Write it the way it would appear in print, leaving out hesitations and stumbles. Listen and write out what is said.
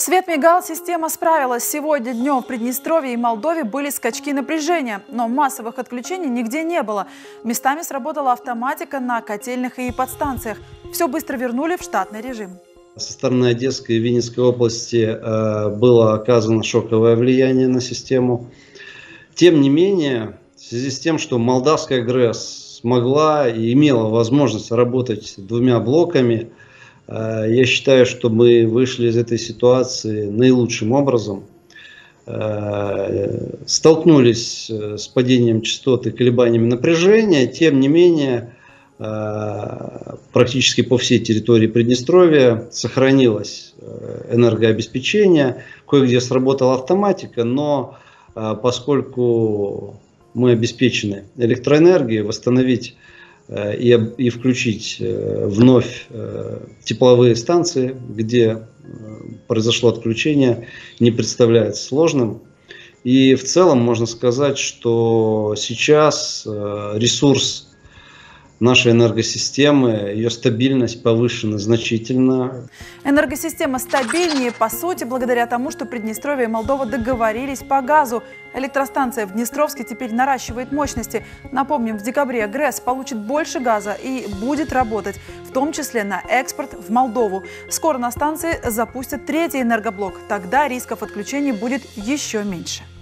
Свет мигал, система справилась. Сегодня днем в Приднестровье и Молдове были скачки напряжения, но массовых отключений нигде не было. Местами сработала автоматика на котельных и подстанциях. Все быстро вернули в штатный режим. Со стороны Одесской и Винницкой области было оказано шоковое влияние на систему. Тем не менее, в связи с тем, что Молдавская ГРЭС смогла и имела возможность работать двумя блоками, я считаю, что мы вышли из этой ситуации наилучшим образом. Столкнулись с падением частот и колебаниями напряжения, тем не менее, практически по всей территории Приднестровья сохранилось энергообеспечение, кое-где сработала автоматика, но поскольку мы обеспечены электроэнергией, восстановить и включить вновь тепловые станции, где произошло отключение, не представляется сложным. И в целом можно сказать, что сейчас ресурс нашей энергосистемы, ее стабильность повышена значительно. Энергосистема стабильнее, по сути, благодаря тому, что Приднестровье и Молдова договорились по газу. Электростанция в Днестровске теперь наращивает мощности. Напомним, в декабре ГРЭС получит больше газа и будет работать, в том числе на экспорт в Молдову. Скоро на станции запустят третий энергоблок. Тогда рисков отключений будет еще меньше.